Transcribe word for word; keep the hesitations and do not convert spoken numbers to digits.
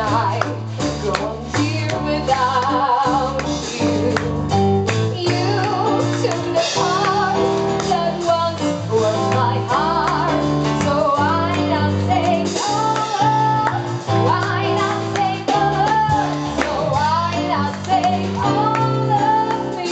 I gone here without you? You took the part that once was my heart, so why not take over? Why not take over? So why not take all of me?